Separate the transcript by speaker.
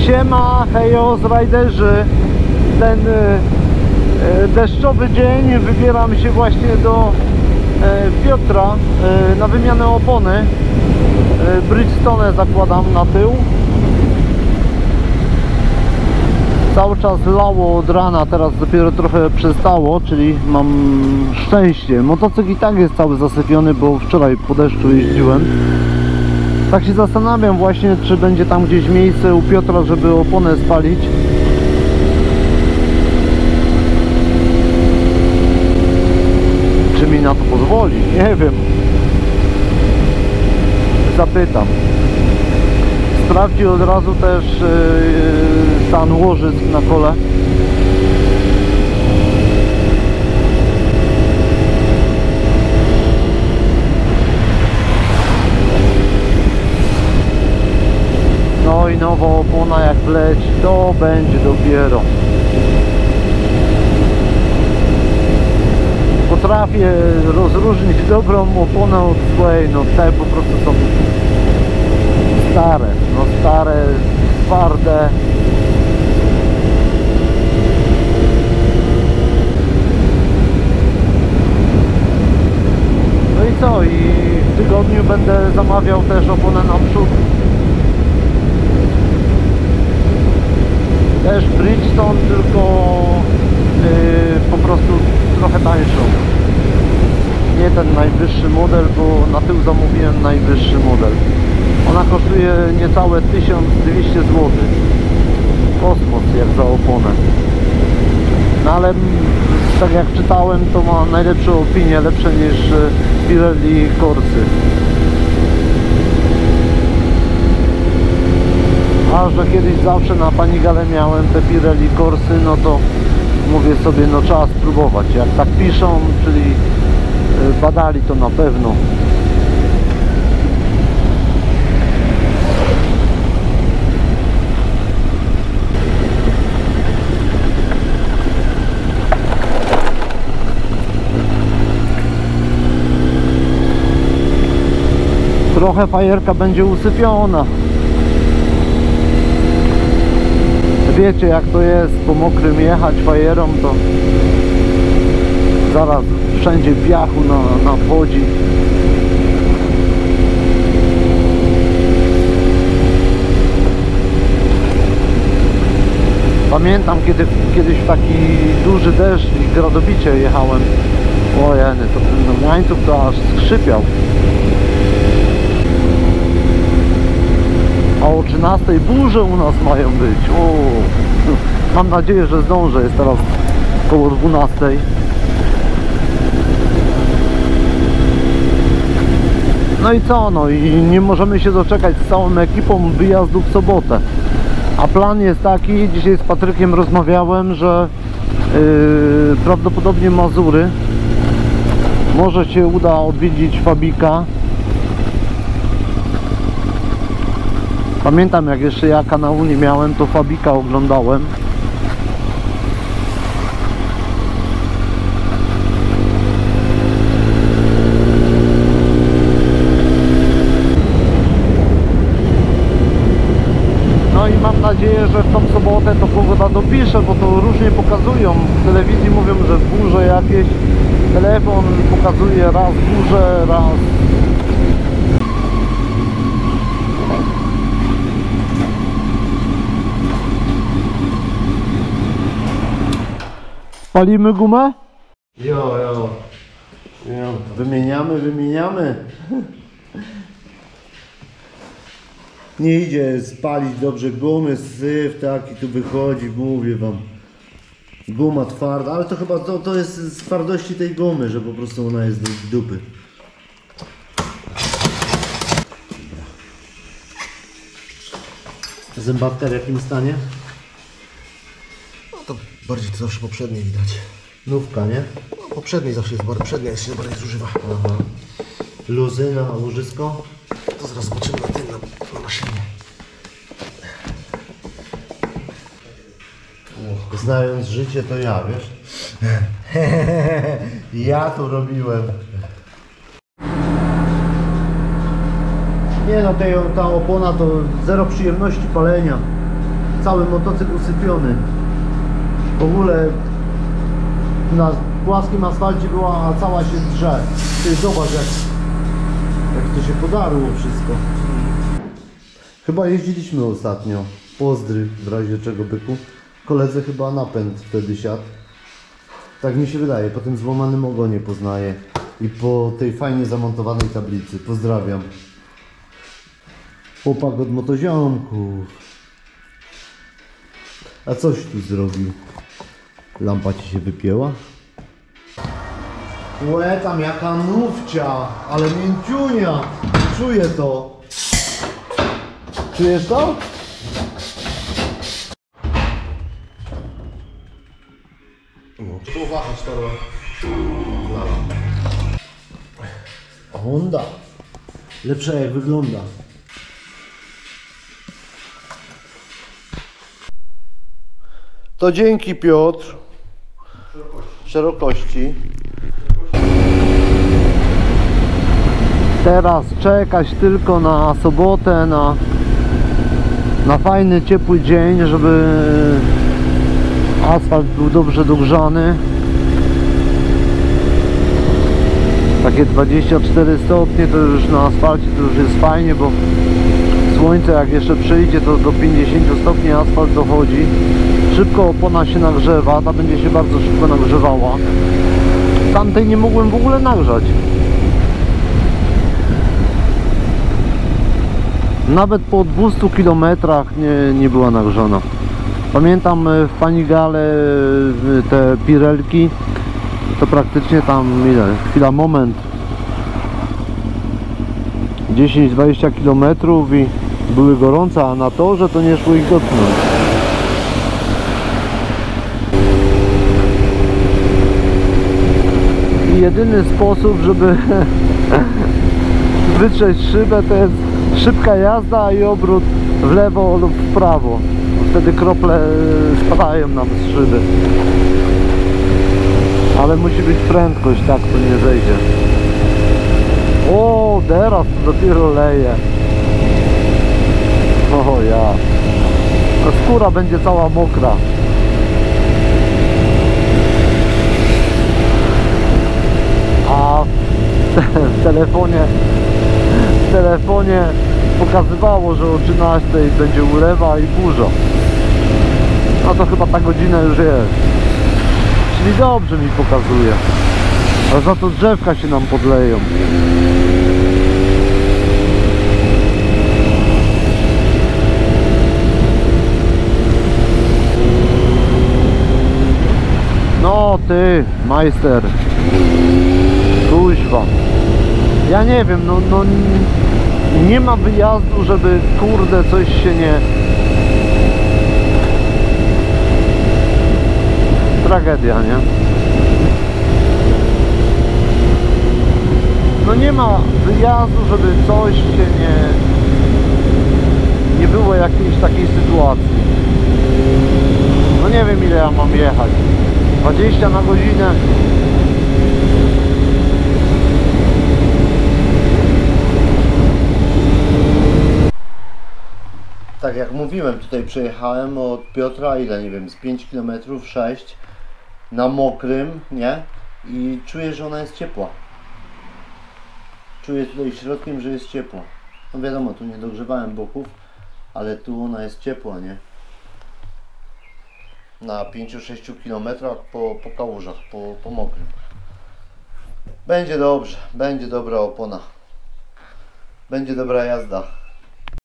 Speaker 1: Siema, hejo z rajderzy. Ten deszczowy dzień wybieram się właśnie do Piotra na wymianę opony. Bridgestone zakładam na tył. Cały czas lało od rana, teraz dopiero trochę przestało, czyli mam szczęście. Motocykl i tak jest cały zasypiony, bo wczoraj po deszczu jeździłem. Tak się zastanawiam właśnie, czy będzie tam gdzieś miejsce u Piotra, żeby oponę spalić. Czy mi na to pozwoli? Nie wiem. Zapytam. Sprawdzi od razu też stan łożysk na kole. No i nowa opona jak wleci, to będzie dopiero. Potrafię rozróżnić dobrą oponę od złej, no te po prostu są stare, no stare, twarde. No i co? I w tygodniu będę zamawiał też oponę na przód. Też Bridgestone, tylko po prostu trochę tańszą. Nie ten najwyższy model, bo na tył zamówiłem najwyższy model. Ona kosztuje niecałe 1200 zł. Kosmos jak za oponę. No ale tak jak czytałem, to ma najlepsze opinie, lepsze niż Pirelli Corsy. A że kiedyś zawsze na Panigale miałem te Pirelli Corsy, no to mówię sobie, no trzeba spróbować. Jak tak piszą, czyli badali, to na pewno. Trochę fajerka będzie usypiona. Wiecie jak to jest, po mokrym jechać fajerą, to zaraz wszędzie piachu nawchodzi. Pamiętam kiedyś w taki duży deszcz i gradobicie jechałem. Ojeny, to ten łańcuch to aż skrzypiał. A o 13 burze u nas mają być. O, mam nadzieję, że zdążę. Jest teraz około 12. No i co? No i nie możemy się doczekać z całą ekipą wyjazdu w sobotę. A plan jest taki, dzisiaj z Patrykiem rozmawiałem, że prawdopodobnie Mazury. Może się uda odwiedzić Fabika. Pamiętam jak jeszcze ja kanału nie miałem, to Fabika oglądałem. No i mam nadzieję, że w tą sobotę to pogoda dopisze, bo to różnie pokazują. W telewizji mówią, że burze jakieś. Telefon pokazuje raz burze, raz... Palimy gumę? Jo. Wymieniamy. Nie idzie spalić dobrze gumy, syf taki tu wychodzi, mówię wam. Guma twarda, ale to chyba to jest z twardości tej gumy, że po prostu ona jest do dupy. Zębatka w jakim stanie?
Speaker 2: No to bardziej to zawsze poprzedniej widać.
Speaker 1: Nówka, nie?
Speaker 2: No, poprzedniej zawsze jest bardziej, przednia jest się bardziej zużywa.
Speaker 1: Aha. Luzy na łożysko?
Speaker 2: To zaraz zobaczymy na tym, na maszynie.
Speaker 1: Znając życie, to ja, wiesz? Ja to robiłem. Nie no, ta opona to zero przyjemności palenia. cały motocykl usypiony. W ogóle na płaskim asfalcie była, a cała się drze. Ty zobacz jak to się podarło wszystko. Chyba jeździliśmy ostatnio. Pozdry w razie czego, byku. Koledze chyba napęd wtedy siadł. Tak mi się wydaje, po tym złamanym ogonie poznaję. I po tej fajnie zamontowanej tablicy. Pozdrawiam. Chłopak od motoziomków. A coś tu zrobił. Lampa ci się wypięła? Łe, tam jaka nówcia, ale mięciunia. Czuję to. Czujesz to? Tu wahać to. Honda. Lepsza jak wygląda. To dzięki, Piotr. Szerokości. Teraz czekać tylko na sobotę, na fajny, ciepły dzień, żeby asfalt był dobrze dogrzany. Takie 24 stopnie to już na asfalcie to już jest fajnie, bo słońce jak jeszcze przyjdzie, to do 50 stopni asfalt dochodzi. Szybko opona się nagrzewa, ta będzie się bardzo szybko nagrzewała. Tamtej nie mogłem w ogóle nagrzać. Nawet po 200 km nie była nagrzana. Pamiętam w Panigale te Pirelki, to praktycznie tam ile? Chwila, moment. 10-20 km i były gorące, a na torze to nie szło ich dotknąć. I jedyny sposób, żeby wytrzeć szybę, to jest szybka jazda i obrót w lewo lub w prawo. Wtedy krople spadają nam z szyby. Ale musi być prędkość, tak to nie zejdzie. O, teraz to dopiero leje. O ja. Ta skóra będzie cała mokra. A w telefonie pokazywało, że o 13 będzie ulewa i burza. No to chyba ta godzina już jest. Czyli dobrze mi pokazuje. A za to drzewka się nam podleją. No ty, majster. Kuźwa. Ja nie wiem, no nie ma wyjazdu, żeby kurde coś się nie... Tragedia, nie? No nie ma wyjazdu, żeby coś się nie było jakiejś takiej sytuacji. No nie wiem, ile ja mam jechać. 20 na godzinę. Tak jak mówiłem, tutaj przejechałem od Piotra, ile, nie wiem, z 5 km, 6 na mokrym, nie? I czuję, że ona jest ciepła. Czuję tutaj środkiem, że jest ciepła. No wiadomo, tu nie dogrzewałem boków, ale tu ona jest ciepła, nie? Na 5-6 km po kałużach, po mokrym. Będzie dobrze, będzie dobra opona. Będzie dobra jazda.